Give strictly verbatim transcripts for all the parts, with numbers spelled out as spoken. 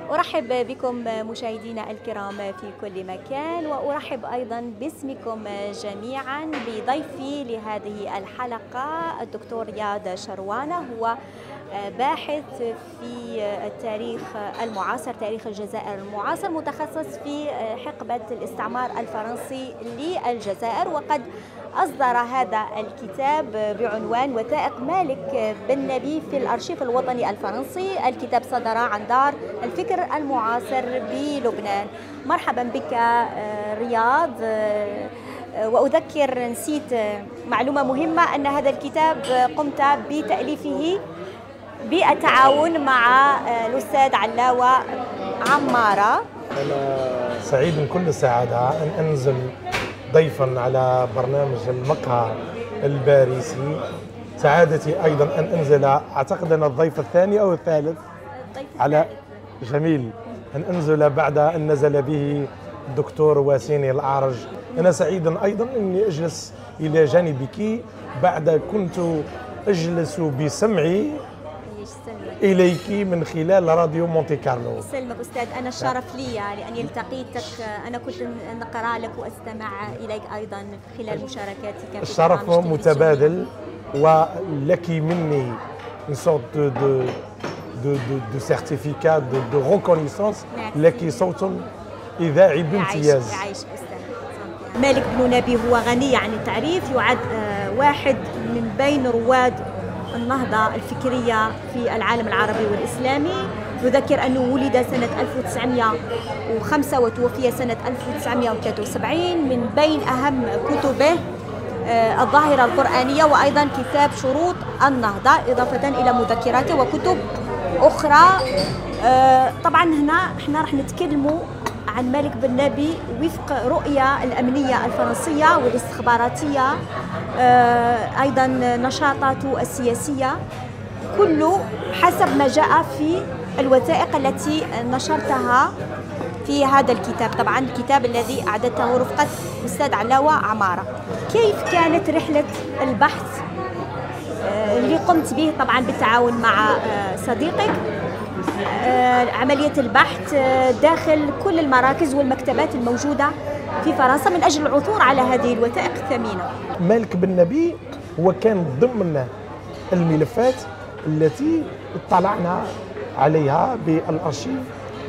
أرحب بكم مشاهدينا الكرام في كل مكان، وأرحب أيضا باسمكم جميعا بضيفي لهذه الحلقة الدكتور رياض شروانة. هو باحث في التاريخ المعاصر، تاريخ الجزائر المعاصر، متخصص في حقبة الاستعمار الفرنسي للجزائر، وقد أصدر هذا الكتاب بعنوان وثائق مالك بن نبي في الأرشيف الوطني الفرنسي. الكتاب صدر عن دار الفكر المعاصر بلبنان. مرحبا بك رياض. وأذكر، نسيت معلومة مهمة، أن هذا الكتاب قمت بتأليفه بالتعاون مع الأستاذ علاوة عمارة. أنا سعيد من كل السعادة أن أنزل ضيفا على برنامج المقهى الباريسي. سعادتي أيضا أن أنزل، أعتقد أن الضيف الثاني أو الثالث على جميل، أن أنزل بعد أن نزل به الدكتور واسيني الأعرج. أنا سعيد أيضا أني أجلس إلى جانبك بعد كنت أجلس بسمعي إليك من خلال راديو مونتي كارلو. سلمك أستاذ، أنا الشرف لي لأني التقيتك. أنا كنت نقرأ لك وأستمع إليك أيضا خلال مشاركاتك في الشرف متبادل، ولك مني une sorte de de de de, de certificat de, de reconnaissance. لك صوت إذاعي بامتياز. يعيش أستاذ. مالك بن نبي هو غني عن التعريف، يعد واحد من بين رواد النهضة الفكرية في العالم العربي والإسلامي. نذكر أنه ولد سنة ألف وتسعمئة وخمسة وتوفي سنة ألف وتسعمئة وثلاثة وسبعين. من بين أهم كتبه الظاهرة القرآنية، وأيضا كتاب شروط النهضة، إضافة إلى مذكراته وكتب أخرى. طبعا هنا احنا راح نتكلموا عن مالك بن نبي وفق رؤية الأمنية الفرنسية والاستخباراتية، أيضا نشاطاته السياسية، كله حسب ما جاء في الوثائق التي نشرتها في هذا الكتاب. طبعا الكتاب الذي أعددته رفقة الأستاذ علاوة عمارة. كيف كانت رحلة البحث اللي قمت به طبعا بالتعاون مع صديقك، عملية البحث داخل كل المراكز والمكتبات الموجودة في فرنسا من أجل العثور على هذه الوثائق الثمينة؟ مالك بن نبي هو كان ضمن الملفات التي اطلعنا عليها بالأرشيف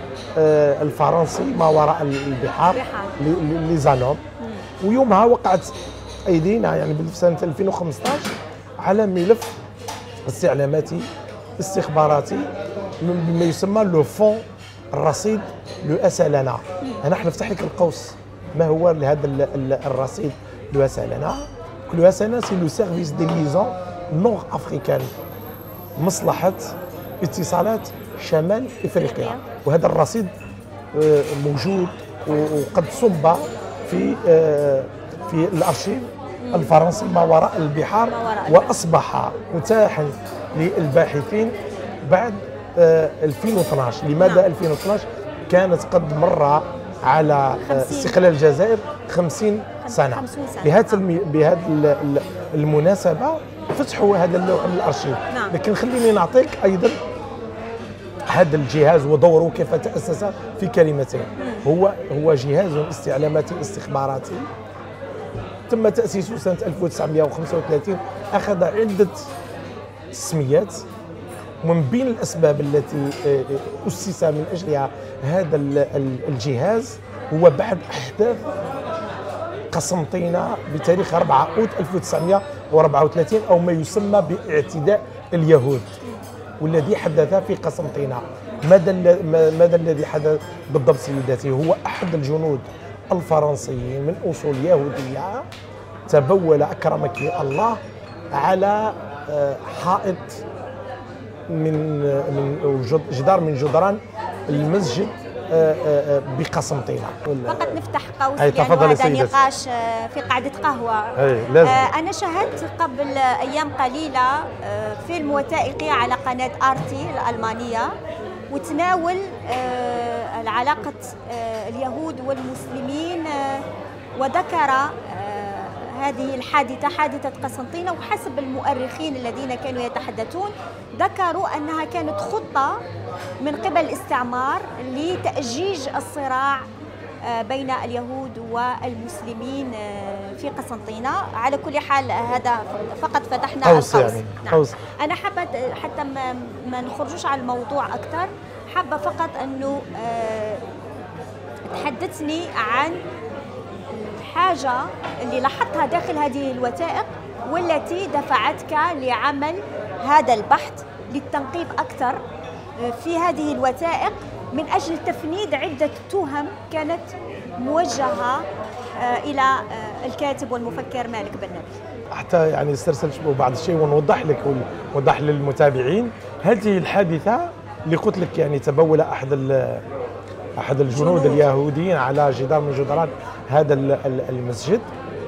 الفرنسي ما وراء البحار لزانوب. ويومها وقعت أيدينا يعني بسنة ألفين وخمسطاش على ملف استعلاماتي استخباراتي بما يسمى لو فون، الرصيد لو اس ال ان. انا راح نفتح لك القوس ما هو هذا الرصيد لو اس ال ان. لو اس ال ان سي لو سيرفيس دي ليزون نور افريكان، مصلحه اتصالات شمال افريقيا. وهذا الرصيد موجود وقد صب في في الارشيف الفرنسي ما وراء البحار، واصبح متاحا للباحثين بعد ألفين واثناش. لماذا ألفين واثناش؟ كانت قد مر على استقلال الجزائر خمسين سنة. بهذا بهذه المناسبة فتحوا هذا اللوح من الأرشيف. لكن خليني نعطيك أيضا هذا الجهاز ودوره كيف تأسس في كلمتين. هو هو جهاز استعلاماتي استخباراتي تم تأسيسه سنة ألف وتسعمئة وخمسة وثلاثين. أخذ عدة تسميات، ومن بين الأسباب التي أسس من أجلها هذا الجهاز هو بعد أحداث قسنطينة بتاريخ أربعة أوت ألف وتسعمئة وأربعة وثلاثين، أو ما يسمى باعتداء اليهود والذي حدث في قسنطينة. ماذا ماذا الذي حدث بالضبط سيداتي؟ هو أحد الجنود الفرنسيين من أصول يهودية تبول أكرمك الله على حائط من من جدار من جدران المسجد بقسنطينة. فقط نفتح قوس، يعني هذا نقاش في قعدة قهوة. أنا شاهدت قبل أيام قليلة فيلم وثائقي على قناة آرتي الألمانية، وتناول علاقة اليهود والمسلمين، وذكر هذه الحادثة حادثة قسنطينة، وحسب المؤرخين الذين كانوا يتحدثون ذكروا أنها كانت خطة من قبل الاستعمار لتأجيج الصراع بين اليهود والمسلمين في قسنطينة. على كل حال هذا فقط فتحنا قوس القوس. يعني. نعم. قوس. أنا حابة حتى ما, ما نخرجوش على الموضوع أكثر، حابة فقط أنه تحدثني عن الحاجة اللي لاحظتها داخل هذه الوثائق والتي دفعتك لعمل هذا البحث للتنقيب أكثر في هذه الوثائق من أجل تفنيد عدة تهم كانت موجهة إلى الكاتب والمفكر مالك بن نبي. حتى يعني استرسل بعض الشيء ونوضح لك ونوضح للمتابعين هذه الحادثة اللي قلت لك، يعني تبول أحد أحد الجنود اليهوديين على جدار من جدران هذا المسجد،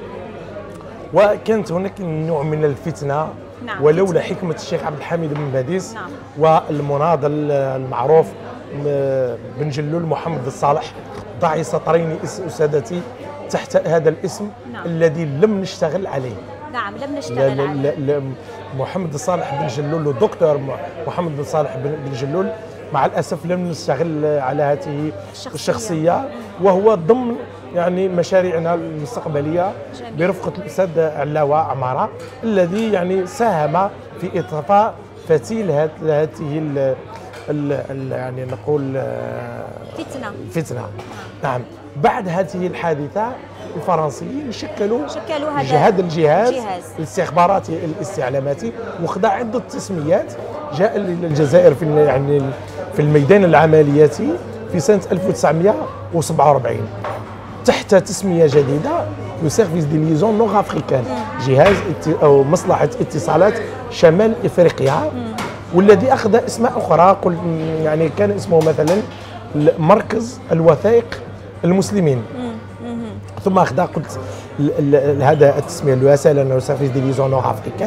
وكانت هناك نوع من الفتنة. نعم. ولولا حكمة الشيخ عبد الحميد بن باديس. نعم. والمناضل المعروف بن جلول محمد الصالح ضعي سطرين أسادتي تحت هذا الاسم. نعم. الذي لم نشتغل عليه. نعم لم نشتغل لا عليه. لا لا محمد الصالح بن جلول والدكتور محمد بن صالح بن جلول مع الأسف لم نشتغل على هذه الشخصية, الشخصية وهو ضمن يعني مشاريعنا المستقبلية. جميل. برفقة الأستاذ علاوة عمارة الذي يعني ساهم في إطفاء فتيل هذه ال ال يعني نقول فتنة فتنة. نعم. بعد هذه الحادثة الفرنسيين شكلوا شكلوا هذا الجهاز الاستخباراتي الاستعلاماتي وخضع عدة تسميات. جاء للجزائر في يعني في الميدان العملياتي في سنة ألف وتسعمائة وسبعة وأربعين تحت تسمية جديدة لو سيرفيس دي ليزون نور افريكان، جهاز او مصلحة اتصالات شمال افريقيا، والذي اخذ اسماء اخرى. قل يعني كان اسمه مثلا مركز الوثائق المسلمين، ثم اخذ قلت هذا التسمية لو سال سيرفيس دي ليزون نور افريكان،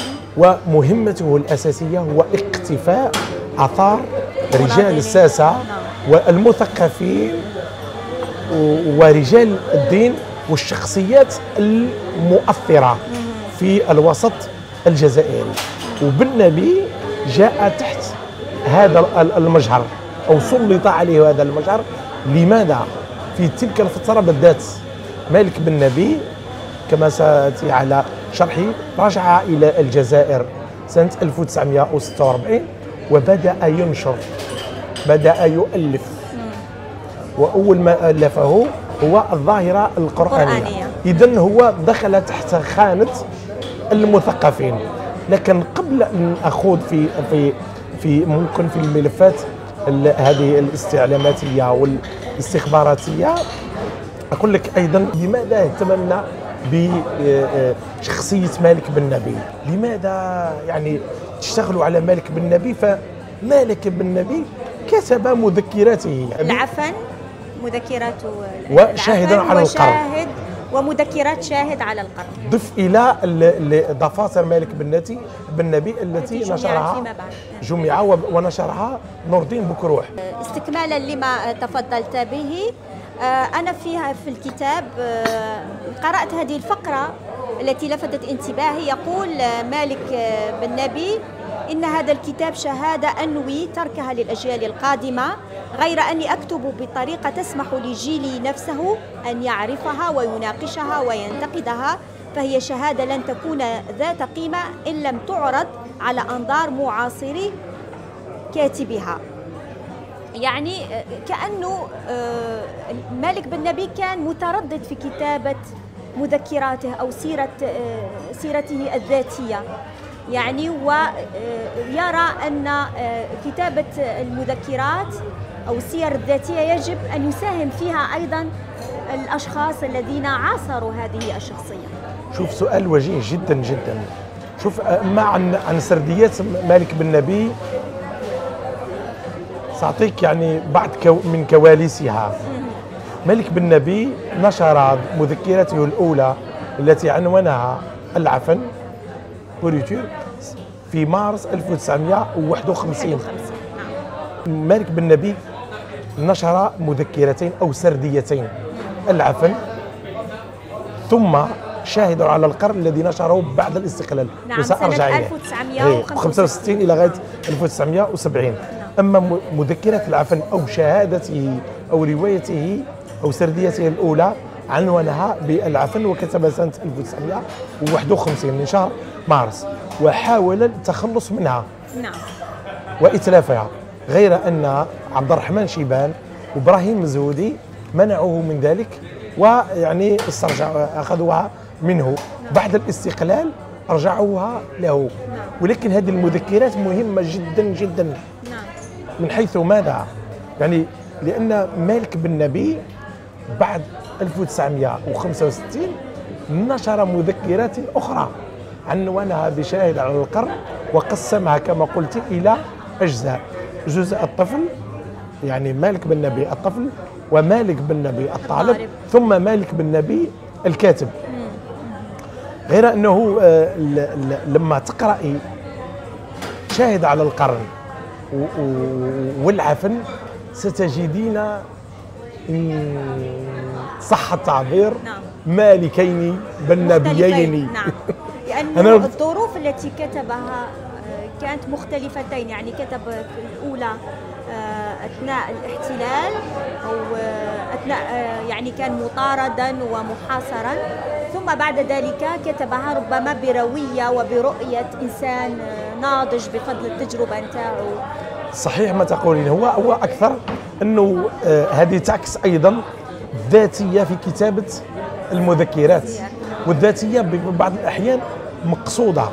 ومهمته الاساسية هو اقتفاء اثار رجال الساسة والمثقفين ورجال الدين والشخصيات المؤثرة في الوسط الجزائري. وبن نبي جاء تحت هذا المجهر أو سلط عليه هذا المجهر. لماذا؟ في تلك الفترة بدات مالك بن نبي كما سأتي على شرحي رجع إلى الجزائر سنة ألف وتسعمائة وستة وأربعين وبدأ ينشر، بدأ يؤلف، وأول ما ألفه هو الظاهرة القرآنية. إذن هو دخل تحت خانة المثقفين. لكن قبل أن أخوض في في في ممكن في الملفات هذه الاستعلاماتية والاستخباراتية، أقول لك أيضا لماذا اهتممنا بشخصية مالك بن نبي؟ لماذا يعني تشتغلوا على مالك بن نبي؟ فمالك بن نبي كتب مذكراته العفن، مذكرات وشاهد على القرن، ومذكرات شاهد على القرن. ضف إلى دفاتر مالك بن نبي بن نبي التي نشرها جمع ونشرها نور الدين بكروح. استكمالا لما تفضلت به، أنا فيها في الكتاب قرأت هذه الفقرة التي لفتت انتباهي. يقول مالك بن نبي: إن هذا الكتاب شهادة أنوي تركها للأجيال القادمة، غير أني أكتب بطريقة تسمح لجيلي نفسه أن يعرفها ويناقشها وينتقدها، فهي شهادة لن تكون ذات قيمة إن لم تعرض على أنظار معاصري كاتبها. يعني كأنه مالك بن نبي كان متردد في كتابة مذكراته أو سيرة سيرته الذاتية، يعني ويرى أن كتابة المذكرات أو السير الذاتية يجب أن يساهم فيها أيضا الأشخاص الذين عاصروا هذه الشخصية. شوف سؤال وجيه جدا جدا. شوف ما عن عن سرديات مالك بن نبي سأعطيك يعني بعض من كواليسها. مالك بن نبي نشر مذكرته الأولى التي عنونها العفن في مارس ألف وتسعمائة وواحد وخمسين. مالك بن نبي نشر مذكرتين أو سرديتين، العفن ثم شاهدوا على القرن الذي نشره بعد الاستقلال. نعم، وسأرجع سنة إليه. ألف وتسعمائة وخمسة وستين إلى غاية ألف وتسعمائة وسبعين. أما مذكرة العفن أو شهادته أو روايته أو سرديته الأولى عنوانها بالعفن، وكتبها سنة ألف وتسعمائة وواحد وخمسين من شهر مارس، وحاول التخلص منها نعم وإتلافها، غير أن عبد الرحمن شيبان وإبراهيم مزهودي منعوه من ذلك، ويعني استرجعوا أخذوها منه بعد الاستقلال، أرجعوها له. ولكن هذه المذكرات مهمة جدا جدا. نعم. من حيث ماذا؟ يعني لأن مالك بن نبي بعد ألف وتسعمائة وخمسة وستين نشر مذكرات أخرى عنوانها بشاهد على القرن، وقسمها كما قلت إلى أجزاء: جزء الطفل، يعني مالك بن نبي الطفل، ومالك بن نبي الطالب، ثم مالك بن نبي الكاتب. غير أنه لما تقرأي شاهد على القرن والعفن ستجدين إن صح التعبير مالكين بن نبيين. نعم. لأن الظروف التي كتبها كانت مختلفتين، يعني كتب الأولى أثناء الاحتلال أو أثناء يعني كان مطاردا ومحاصرا، ثم بعد ذلك كتبها ربما بروية وبرؤية إنسان ناضج بفضل التجربة نتاعو. صحيح ما تقولين، هو هو أكثر أنه هذه تعكس أيضا الذاتية في كتابة المذكرات، والذاتية ببعض الأحيان مقصودة.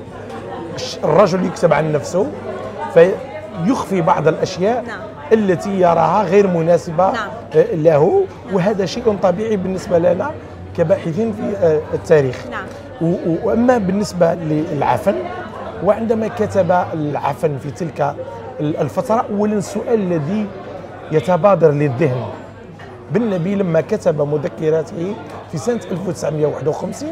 الرجل يكتب عن نفسه فيخفي بعض الأشياء نعم. التي يراها غير مناسبة نعم. له، وهذا شيء طبيعي بالنسبة لنا كباحثين في التاريخ. نعم. وأما بالنسبة للعفن، وعندما كتب العفن في تلك الفترة، أولا السؤال الذي يتبادر للذهن: بن نبي لما كتب مذكراته في سنة ألف وتسعمائة وواحد وخمسين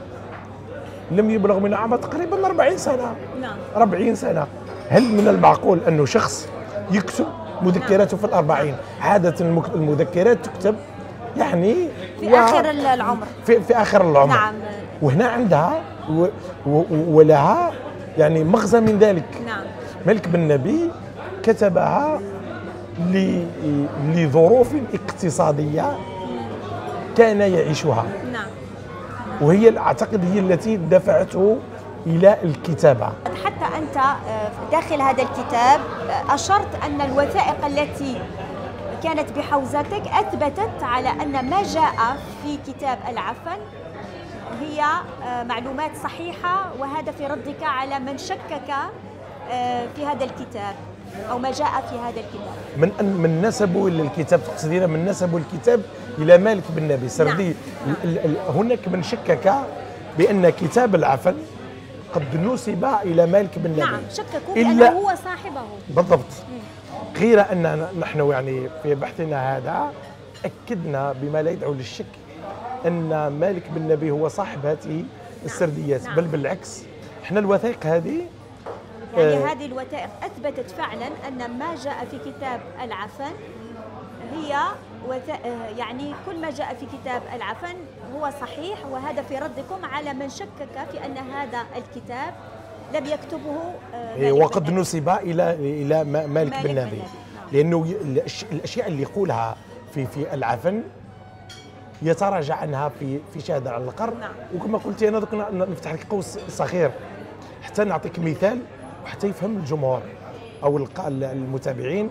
لم يبلغ من عمر تقريبا أربعين سنة. نعم. أربعين سنة. هل من المعقول أنه شخص يكتب مذكراته في الأربعين؟ عادة المذكرات تكتب يعني في و... آخر العمر. في, في آخر العمر. نعم. وهنا عندها و... و... ولها يعني مغزى من ذلك. نعم. مالك بن نبي كتبها ل... لظروف اقتصادية كان يعيشها. نعم. وهي أعتقد هي التي دفعته إلى الكتابة. حتى أنت داخل هذا الكتاب أشرت أن الوثائق التي كانت بحوزتك أثبتت على أن ما جاء في كتاب العفن هي معلومات صحيحة، وهذا في ردك على من شكك في هذا الكتاب أو ما جاء في هذا الكتاب. من أن من نسبوا للكتاب، تقصدين من نسبوا الكتاب إلى مالك بن نبي سردي. نعم. هناك من شكك بأن كتاب العفن قد نسب إلى مالك بن نبي. نعم، شككوا بأنه هو صاحبه. بالضبط. غير أننا نحن يعني في بحثنا هذا أكدنا بما لا يدعو للشك أن مالك بن نبي هو صاحب هذه السرديات. نعم. بل بالعكس، احنا الوثائق هذه يعني آه هذه الوثائق أثبتت فعلا أن ما جاء في كتاب العفن هي يعني كل ما جاء في كتاب العفن هو صحيح، وهذا في ردكم على من شكك في أن هذا الكتاب لم يكتبه آه وقد نسب إلى إلى مالك بن نبي، لأنه الأشياء اللي يقولها في في العفن يتراجع عنها في في شهادة على القرن. نعم. وكما قلت أنا دوك نفتح لك قوس صغير حتى نعطيك مثال وحتى يفهم الجمهور أو المتابعين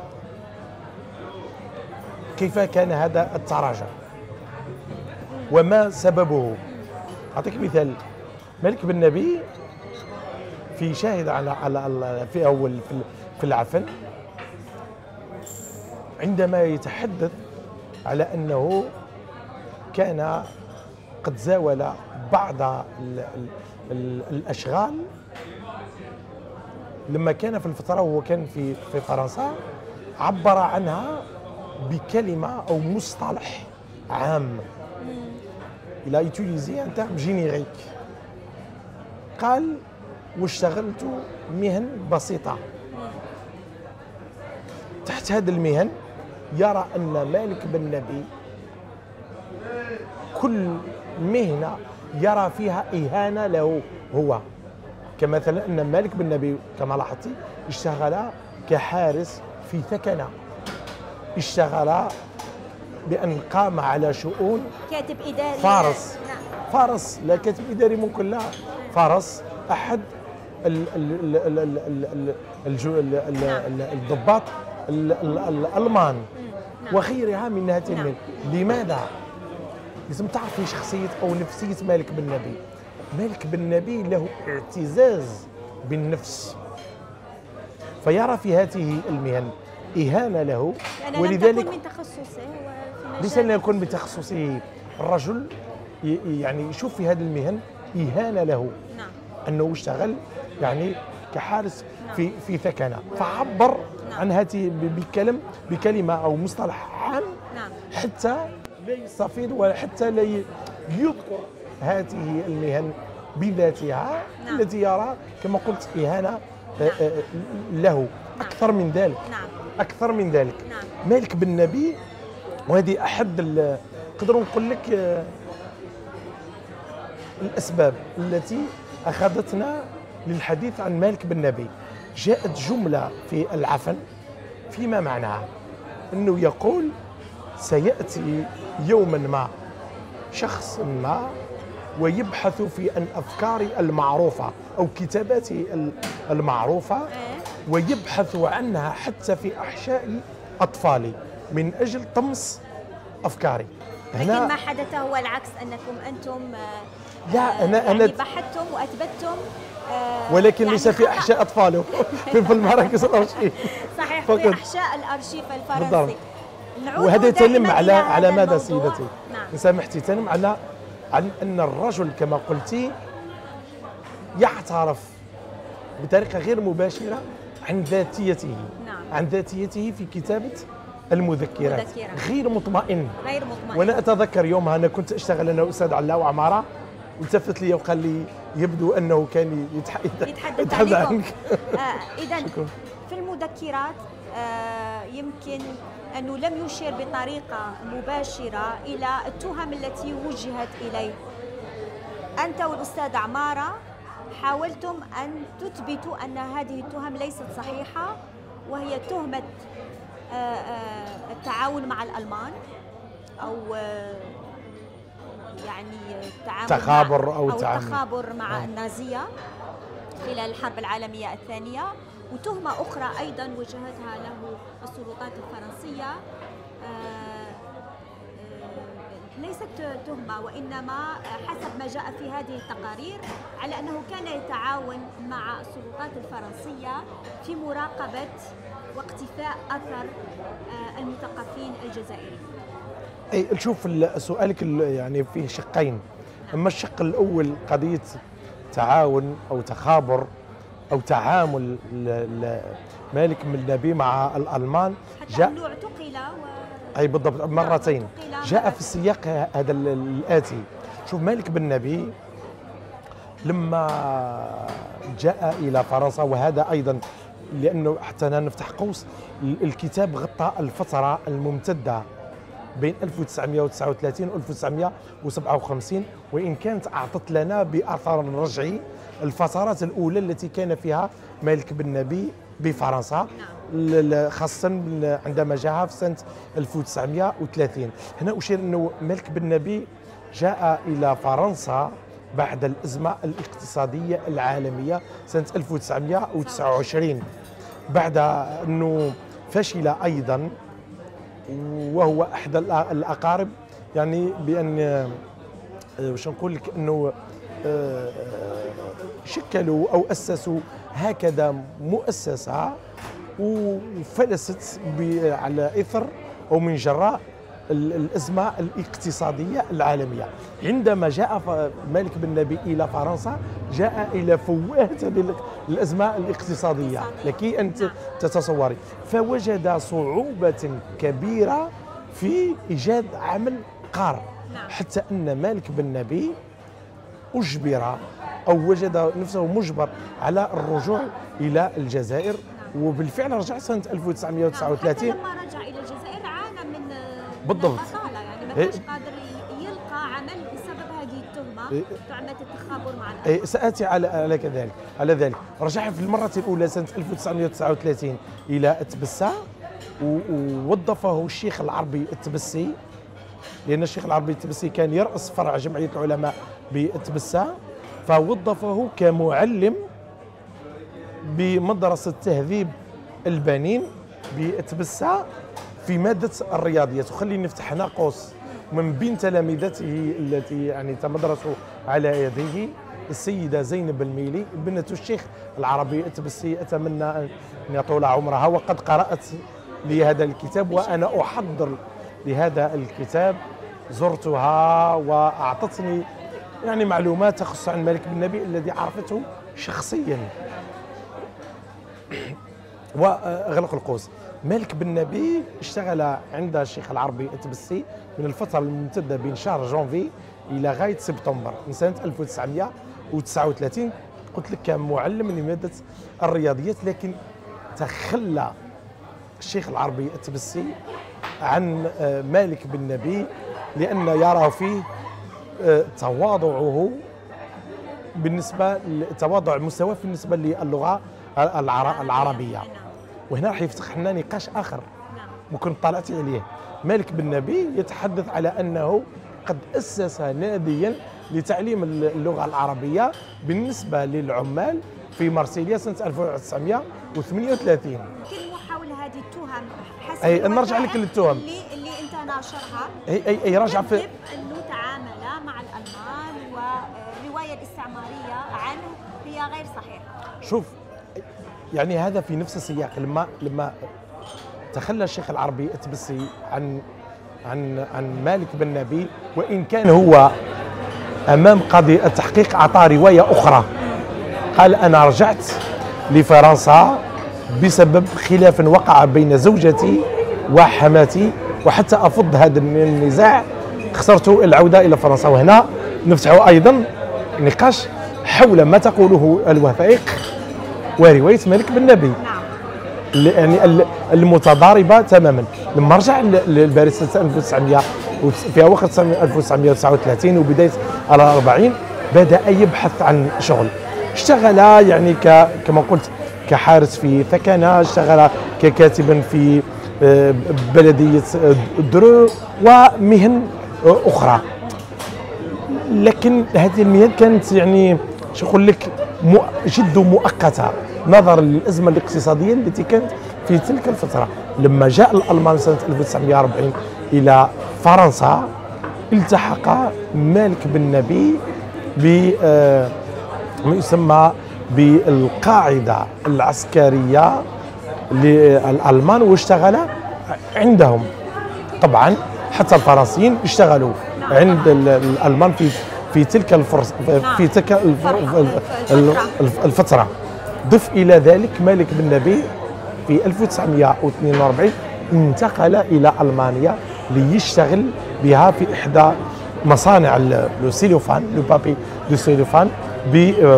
كيف كان هذا التراجع وما سببه. أعطيك مثال: مالك بن نبي في شاهد على على في أول في العفن عندما يتحدث على أنه كان قد زاول بعض ال ال ال الأشغال لما كان في الفترة وهو كان في في فرنسا، عبر عنها بكلمة أو مصطلح عام. إلى يوتيليزي ان تيرم جينيريك. قال: واشتغلت مهن بسيطة. تحت هذه المهن يرى أن مالك بن نبي كل مهنة يرى فيها إهانة له هو. كمثلا أن مالك بن نبي كما لاحظتي اشتغل كحارس في ثكنة، اشتغل بأن قام على شؤون كاتب إداري فارس. نعم. فارس لا كاتب إداري ممكن، لا فارس أحد ال- ال- ال- ال- ال- ال- الجو- ال- ال- ال- الضباط ال- ال- الألمان وغيرها من هذه المهن. لماذا؟ لازم تعرفي شخصية أو نفسية مالك بن نبي. مالك بن نبي له اعتزاز بالنفس، فيرى في هذه المهن إهانة له، يعني ولذلك لم تكن من تخصصه وفي ليس مجال أن يكون بتخصصه. الرجل ي- يعني يشوف في هذه المهن إهانة له، نعم. أنه اشتغل يعني كحارس نعم. في في ثكنة، فعبر نعم. عن هذه ب- بكلم بكلمة أو مصطلح عام نعم. حتى لا يستفيد وحتى لا ي- يذكر هذه المهن بذاتها. نعم. التي يرى كما قلت إهانة آه، نعم. آه، له. أكثر من ذلك، نعم. أكثر من ذلك نعم. مالك بن نبي، وهذه أحد ال- نقدروا نقول لك آه، الأسباب التي أخذتنا للحديث عن مالك بن نبي. جاءت جملة في العفن فيما معناها أنه يقول سيأتي يوما ما شخص ما ويبحث في أن أفكاري المعروفة أو كتاباتي ال- المعروفة إيه. ويبحث عنها حتى في أحشاء أطفالي من أجل طمس أفكاري. لكن ما حدث هو العكس، أنكم أنتم آه، لا، آه، أنا- يعني أنا- بحثتم وأثبتم آه، ولكن يعني ليس في خطأ. أحشاء أطفاله في في المراكز الأرشيف صحيح، فقط. في أحشاء الأرشيف الفرنسي. بالضبط. نعود وهذا دائماً يتنم على إلى على هذا ماذا الموضوع. سيدتي؟ نعم. إن سامحتي، تنم على عن أن الرجل كما قلتي يعترف بطريقة غير مباشرة عن ذاتيته. نعم. عن ذاتيته في كتابة المذكرات. مذكرة. غير مطمئن. غير مطمئن. وانا اتذكر يومها انا كنت اشتغل انا واستاذ علاء وعماره، والتفت لي وقال لي يبدو انه كان يتح- يتحدث يتحدث عليكم. عنك. آه إذا شكراً. في المذكرات آه يمكن أنه لم يشير بطريقة مباشرة إلى التهم التي وجهت إليه. أنت والأستاذ عمارة حاولتم أن تثبتوا أن هذه التهم ليست صحيحة، وهي تهمة آه، آه، التعاون مع الألمان أو آه، يعني التعامل تخابر مع أو أو تعامل. التخابر مع آه. النازية خلال الحرب العالمية الثانية، وتهمة أخرى أيضا وجهتها له السلطات الفرنسية آه، آه، ليست تهمة وإنما حسب ما جاء في هذه التقارير على أنه كان يتعاون مع السلطات الفرنسية في مراقبة واقتفاء أثر آه، المثقفين الجزائريين. اي شوف ال- سؤالك ال- يعني فيه شقين. اما الشق الاول قضيه تعاون او تخابر او تعامل ل- ل- مالك بن نبي مع الالمان حتى جاء أنه اعتقل و... اي بالضبط مرتين. اعتقل جاء مرتين. في السياق هذا ال- الاتي. شوف مالك بن نبي لما جاء الى فرنسا، وهذا ايضا لانه حتى أنا نفتح قوس، ال- الكتاب غطى الفتره الممتده بين ألف وتسعمائة وتسعة وثلاثين و ألف وتسعمائة وسبعة وخمسين، وإن كانت أعطت لنا بأثر رجعي الفترات الأولى التي كان فيها مالك بن نبي بفرنسا، ل- ل- خاصة من- عندما جاء في سنة ألف وتسعمائة وثلاثين. هنا أشير أنه مالك بن نبي جاء إلى فرنسا بعد الأزمة الاقتصادية العالمية سنة ألف وتسعمائة وتسعة وعشرين، بعد أنه فشل أيضا، وهو احد الأ- الاقارب يعني بان آه، واش نقول لك انه آه، شكلوا او اسسوا هكذا مؤسسه وفلست ب- على اثر او من جراء ال- الازمه الاقتصاديه العالميه. عندما جاء ف- مالك بن نبي الى فرنسا جاء الى فواه هذه الازمه الاقتصاديه لكي ان ت- تتصوري، فوجد صعوبه كبيره في ايجاد عمل قار، نعم. حتى ان مالك بن نبي اجبر او وجد نفسه مجبر على الرجوع الى الجزائر، وبالفعل رجع سنه ألف وتسعمائة وتسعة وثلاثين. حتى لما رجع الى الجزائر عانى من بالضبط. من البطاله، يعني ما إيه. كانش قادر يلقى عمل بسبب هذه التهمه تهمة التخابر مع الألمان. سآتي على على كذلك على ذلك. رجع في المرة الأولى سنة ألف وتسعمائة وتسعة وثلاثين إلى تبسة، ووظفه الشيخ العربي التبسي، لأن الشيخ العربي التبسي كان يرأس فرع جمعية العلماء بتبسة، فوظفه كمعلم بمدرسة تهذيب البنين بتبسة في مادة الرياضيات. وخليني نفتح هنا قوس، من بين تلامذته التي يعني تمدرسوا على يديه السيدة زينب الميلي بنت الشيخ العربي التبسي، أتمنى أن يطول عمرها، وقد قرأت لي هذا الكتاب وأنا أحضر لهذا الكتاب. زرتها وأعطتني يعني معلومات تخص عن مالك بن نبي الذي عرفته شخصيا. وأغلق القوس. مالك بن نبي اشتغل عند الشيخ العربي التبسي من الفترة الممتدة بين شهر جانفي إلى غاية سبتمبر من سنة ألف وتسعمائة وتسعة وثلاثين، قلت لك كمعلم لمادة الرياضيات. لكن تخلى الشيخ العربي التبسي عن مالك بن نبي لأن يرى فيه تواضعه بالنسبة تواضع مستواه بالنسبة للغة العربية. وهنا راح يفتح لنا نقاش آخر ممكن طلعتي عليه. مالك بن نبي يتحدث على أنه قد أسس ناديا لتعليم اللغة العربية بالنسبة للعمال في مرسيليا سنة ألف وتسعمائة وثمانية وثلاثين. كلمة حول هذه التهم حسب أي نرجع لك للتهم اللي, اللي أنت ناشرها. أي أي, أي راجع في أنه تعامل مع الألمان والرواية الاستعمارية عنه هي غير صحيحة. شوف يعني هذا في نفس السياق. لما لما تخلى الشيخ العربي التبسي عن عن عن مالك بن نبي، وإن كان هو أمام قاضي التحقيق أعطى رواية أخرى، قال أنا رجعت لفرنسا بسبب خلاف وقع بين زوجتي وحماتي، وحتى أفض هذا النزاع اخترت العودة إلى فرنسا. وهنا نفتح أيضا نقاش حول ما تقوله الوثائق ورواية مالك بن نبي، يعني المتضاربة تماما. لما رجع لباريس سنة ألف وتسعمائة في أواخر ألف وتسعمائة وتسعة وثلاثين وبداية الأربعين بدأ يبحث عن شغل. اشتغل يعني كما قلت كحارس في ثكنة، اشتغل ككاتبا في بلدية درو ومهن أخرى. لكن هذه المهن كانت يعني شو نقول لك جد مؤقتة نظرا للأزمة الاقتصادية التي كانت في تلك الفترة. لما جاء الألمان سنة ألف وتسعمائة وأربعين إلى فرنسا التحق مالك بن نبي ب ما يسمى بالقاعدة العسكرية للألمان واشتغل عندهم. طبعا حتى الفرنسيين اشتغلوا عند الألمان في في تلك الفرص في تلك الفترة. ضف إلى ذلك مالك بن نبي في ألف وتسعمائة واثنين وأربعين انتقل إلى ألمانيا ليشتغل بها في إحدى مصانع السيلوفان لو بابي دو سيلوفان ب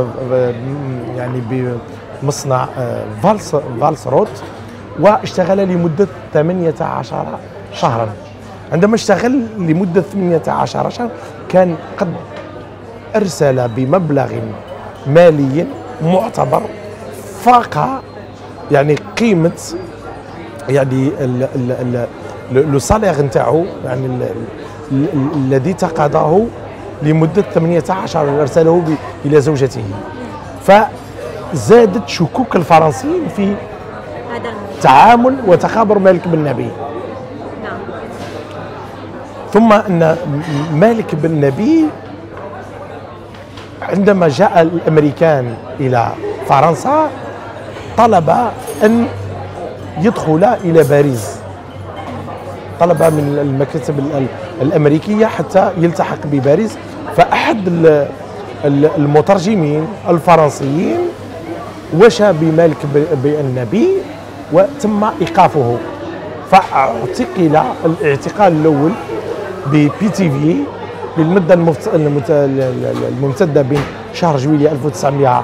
يعني بمصنع فالس فالسروت، واشتغل لمدة ثمانية عشر شهرا. عندما اشتغل لمدة ثمانية عشر شهرا كان قد أرسل بمبلغ مالي معتبر فاق يعني قيمة يعني لو سالير نتاعو، يعني الذي تقاضاه لمدة ثمانية عشر أرسله إلى زوجته. فزادت شكوك الفرنسيين في هذا تعامل وتخابر مالك بن نبي. نعم. ثم أن مالك بن نبي عندما جاء الأمريكان إلى فرنسا طلب أن يدخل إلى باريس، طلب من المكاتب الأمريكية حتى يلتحق بباريس. فأحد المترجمين الفرنسيين وشى بمالك بن نبي وتم إيقافه، فاعتقل الاعتقال الأول ببي تي في بالمدة الممتدة بين شهر جويلية ألف وتسعمائة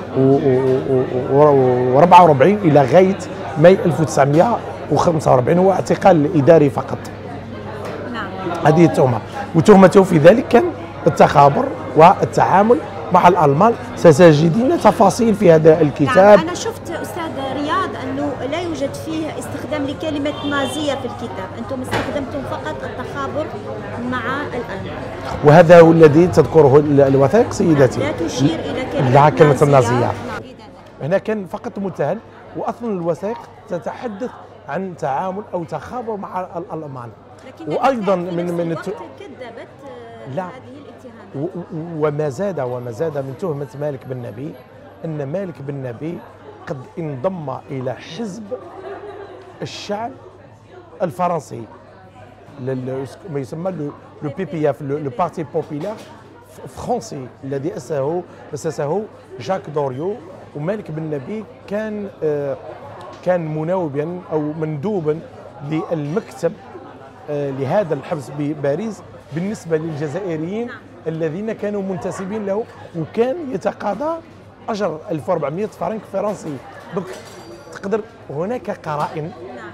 وأربعة وأربعين إلى غاية ماي ألف وتسعمائة وخمسة وأربعين، هو اعتقال إداري فقط. نعم. هذه التهمة، وتهمته في ذلك كان التخابر والتعامل مع الألمان. ستجدين تفاصيل في هذا الكتاب. نعم، أنا شفت أستاذ رياض أنه لا يوجد فيه استخدام لكلمة نازية في الكتاب، أنتم استخدمتم فقط التخابر مع الألمان، وهذا هو الذي تذكره الوثائق سيدتي. لا تشير إلى كلمة لا كلمة النازية. نعم. هنا كان فقط متهم، وأصلا الوثائق تتحدث عن تعامل أو تخابر مع الألمان. وأيضا من من الت... كذبت لا. هذه الاتهامات. وما زاد وما زاد من تهمة مالك بن نبي أن مالك بن نبي قد انضم إلى حزب الشعب الفرنسي، ما يسمى لو بي بي اف، لو بارتي بوبيلار فرنسي، الذي أسسه أسسه جاك دوريو. ومالك بن نبي كان كان مناوبا أو مندوبا للمكتب لهذا الحبس بباريس بالنسبة للجزائريين الذين كانوا منتسبين له، وكان يتقاضى أجر ألف وأربعمائة فرنك فرنسي. دونك تقدر هناك قرائن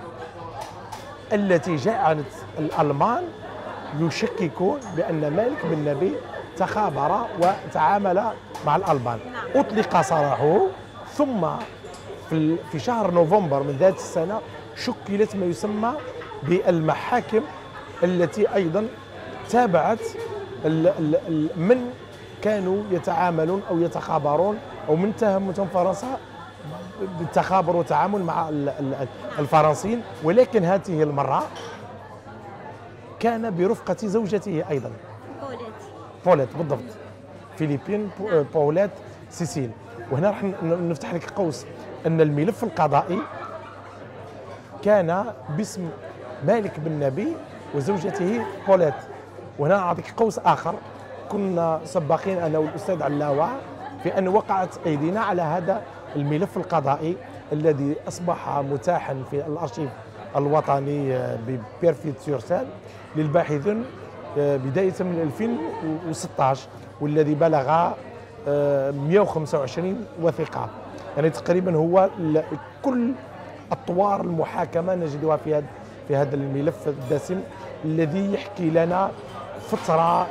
التي جعلت الألمان يشككون بأن مالك بن نبي تخابر وتعامل مع الألمان. أطلق سراحه، ثم في شهر نوفمبر من ذات السنة شكلت ما يسمى بالمحاكم التي أيضا تابعت من كانوا يتعاملون أو يتخابرون أو من تهمتهم فرنسا بالتخابر والتعامل مع الفرنسيين، ولكن هذه المرة كان برفقة زوجته أيضا، بوليت. بوليت بالضبط، فيليبين بوليت سيسيل. وهنا راح نفتح لك قوس أن الملف القضائي كان باسم مالك بن نبي وزوجته بوليت. وهنا أعطيك قوس آخر، كنا سباقين أنا والأستاذ علاوة في أن وقعت أيدينا على هذا الملف القضائي الذي أصبح متاحا في الأرشيف الوطني ببيرفيت سورسال للباحثين بداية من ألفين وستة عشر، والذي بلغ مئة وخمسة وعشرين وثيقة. يعني تقريبا هو كل أطوار المحاكمة نجدها في هذا في هذا الملف الدسم الذي يحكي لنا فترة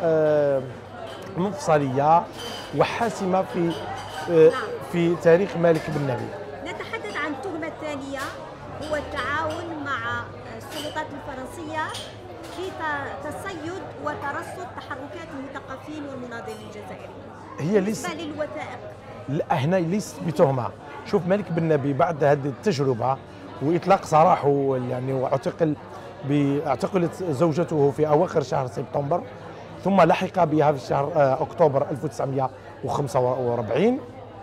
مفصلية وحاسمة في في تاريخ مالك بن نبي. نتحدث عن التهمة الثانية، هو التعاون مع السلطات الفرنسية في تصيد وترصد تحركات المثقفين والمناضلين الجزائريين. هي ليست بالنسبة للوثائق، لا هنا ليست بتهمة. شوف مالك بن نبي بعد هذه التجربة وإطلاق سراحه، يعني واعتقل اعتقلت زوجته في أواخر شهر سبتمبر، ثم لحق بها في شهر أكتوبر ألف وتسعمائة وخمسة وأربعين.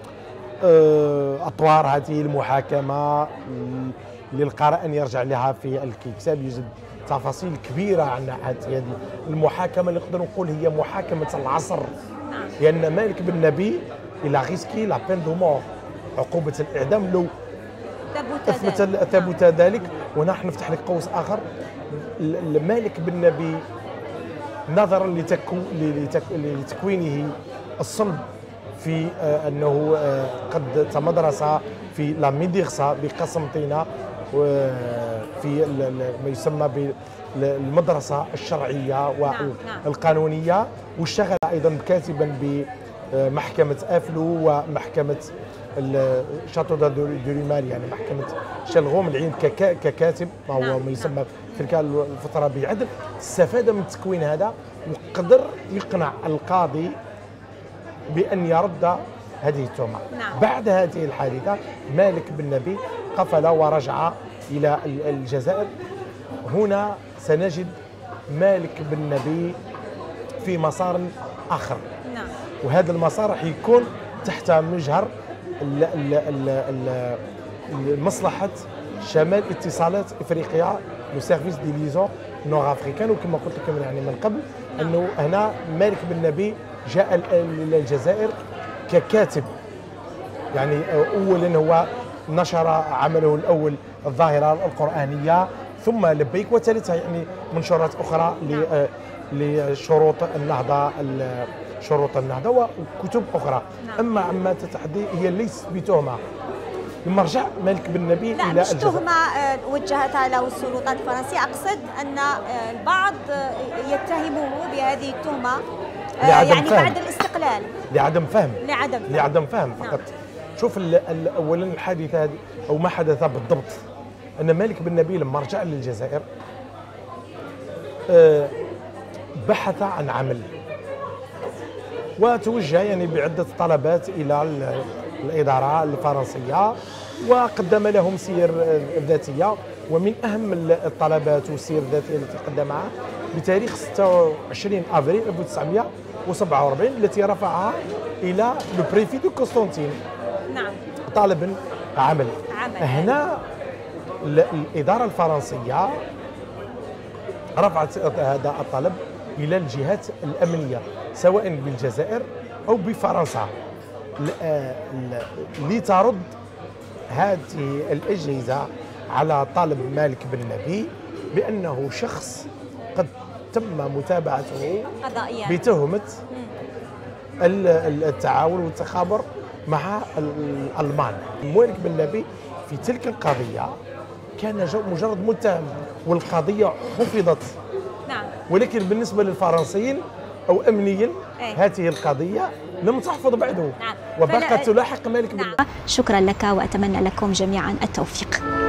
أطوار هذه المحاكمة للقارئ أن يرجع لها في الكتاب، يوجد تفاصيل كبيرة عن هذه المحاكمة اللي نقدر نقول هي محاكمة العصر، لأن مالك بن نبي إلى غيسكي لا بين دو مور، عقوبة الإعدام لو ثبت ثبت ذلك. ونحن نفتح لك قوس آخر، مالك بن نبي نظرا لتكوينه الصلب في أنه قد تمدرس في لا ميديرسا بقسنطينة في ما يسمى بالمدرسة الشرعية والقانونية، واشتغل أيضا كاتبا بمحكمة أفلو ومحكمة شاتو دوريمار، يعني محكمة شلغوم العين ككاتب، وهو ما يسمى في تلك الفترة بعدل. استفاد من التكوين هذا وقدر يقنع القاضي بأن يرد هذه التهمة. نعم. بعد هذه الحادثة مالك بن نبي قفل ورجع إلى الجزائر. هنا سنجد مالك بن نبي في مسار آخر. نعم. وهذا المسار راح يكون تحت مجهر مصلحة شمال اتصالات افريقيا، لو سيرفيس دي ليزون نور افريكان. وكما قلت لكم يعني من قبل انه هنا مالك بن نبي جاء الى الجزائر ككاتب، يعني اولا هو نشر عمله الاول الظاهره القرانيه، ثم لبيك، وثالثها يعني منشورات اخرى لشروط النهضه شروط النهضه وكتب اخرى. اما عما تتحدث هي ليست بتهمه. لما رجع مالك بن نبي لا الى مش تهمه وجهتها له السلطات الفرنسيه، اقصد ان البعض يتهمه بهذه التهمه آه يعني فهم. بعد الاستقلال لعدم فهم لعدم فهم, لعدم فهم فقط. نعم. شوف اولا الحادثه هذه او ما حدث بالضبط ان مالك بن نبي لما رجع للجزائر آه بحث عن عمل وتوجه يعني بعده طلبات الى الاداره الفرنسيه وقدم لهم سير ذاتيه، ومن اهم الطلبات والسير الذاتيه التي قدمها بتاريخ ستة وعشرين افريل ألف وتسعمائة وسبعة وأربعين التي رفعها الى لو بريفي دو قسطنطين. نعم. طالبا عمل. عمل. هنا الاداره الفرنسيه رفعت هذا الطلب الى الجهات الامنيه سواء بالجزائر او بفرنسا لترد هذه الاجهزه على طالب مالك بن نبي بانه شخص قد تم متابعته قضائيا بتهمه التعاون والتخابر مع الالمان. مالك بن نبي في تلك القضيه كان مجرد متهم والقضيه حفظت. نعم. ولكن بالنسبه للفرنسيين او امنيا أيه؟ هذه القضيه لم تحفظ بعده. نعم. وبقت تلاحق مالك بن نعم. شكرا لك واتمنى لكم جميعا التوفيق.